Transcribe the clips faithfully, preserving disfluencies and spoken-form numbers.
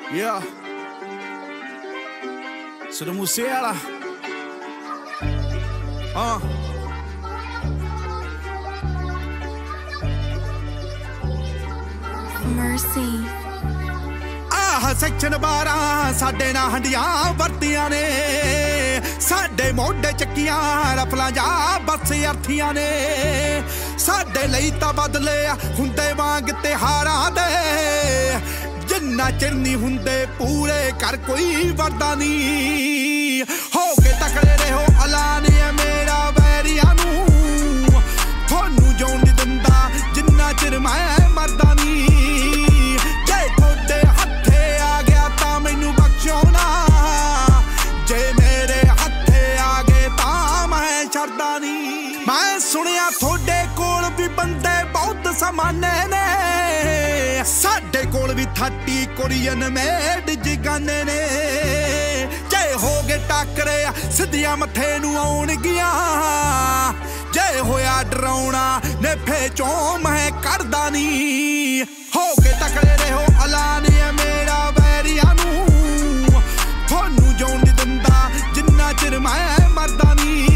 Yeah. Sido Musiala. Uh. Mercy. आह section बारह साडे ना हंडियां वरतियां ने साडे मोढे चक्कियां रफलां जा बस अरथियां ने साडे लई तां बदले हुंदे वांग तिहारां दे जिन्ना चिर नहीं हुंदे पूरे कर कोई वरदा नहीं हो के तकड़े रहो ऐलान है मेरा वैरियां नूं थोनू जोन नहीं दिंदा जिन्ना चिर मैं मरदा नहीं मैं सुनिया थोड़े कोल भी बंदे बहुत समाने ने साडे कोल भी थर्टी कोरियन मेड जिगाने ने जे हो गए टाकरे सिद्धियां मथे नू आउणगियां जे होया डराउणा ने फेचो मैं करदा नहीं हो के तकड़े रहो ऐलान है मेरा वैरियां नू थोनू जोन नहीं दिंदा जिन्ना चिर मैं मरदा नहीं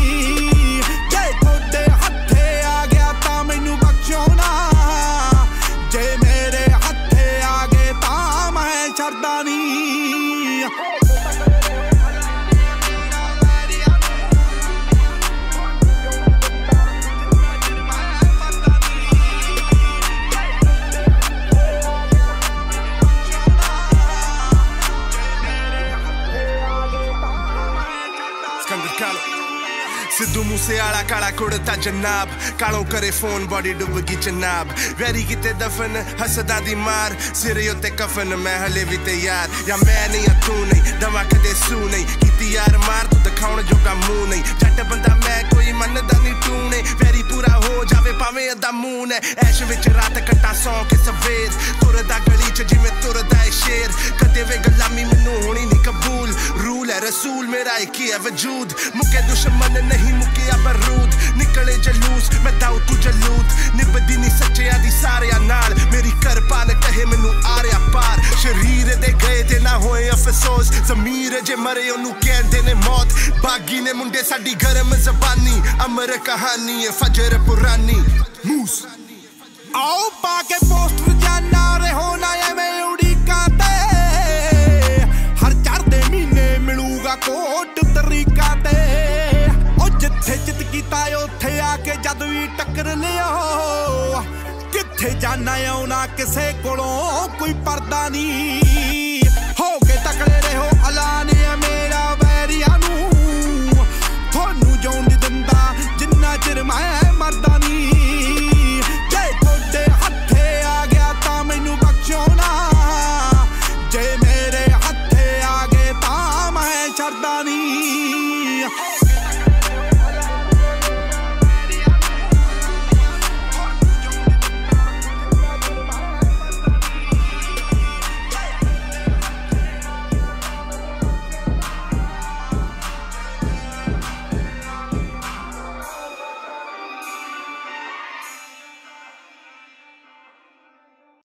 सिद्धू मूसेवाला काला कुड़ता जनाब कालों करे फोन बॉडी डुबगी जनाब वैरी किते दफन हसदा दी मार सिरे उत्ते कफन मैं हले भी तैयार या मैं नहीं तू नहीं दवा कदे सू नहीं कीती यार मार तू दिखाउण जोगा मुंह नहीं जट बंदा मैं कोई मनदा नहीं तू नहीं वैरी पूरा हो जावे भावे अदा मुंह ने ऐश विच रात कट्टा सौ के सवेर तुरदा गली च जिवें तुरदा है शेर कदे वे गुलामी मैनू होनी नहीं कबूल रूल है रसूल मेरा एक ही है वजूद मुके दुश्मन नहीं मुकिया बरूद निकले जलूस मैं दाऊ तू जलूद निभदी नहीं सच्चिया दी सारिया नाल मेरी करपान कहे मैनू आ रहा पार शरीर दे गए ते ना होए अफसोस जमीर जे मरे ओनू कहंदे ने मौत बागी ने मुंडे साडी गरम जबानी अमर कहानी है फजर पुरानी मूस आओ पाके पोस्टर जाना रहो ना एवें उड़ीका ते हर चढ़दे महीने मिलूगा कोट तरीका ते जिथे चित कीता उत्थे आके जद भी टक्कर लियो किथे जाना आउना किसे कोलों कोई पर्दा नहीं हो के तकड़े रहो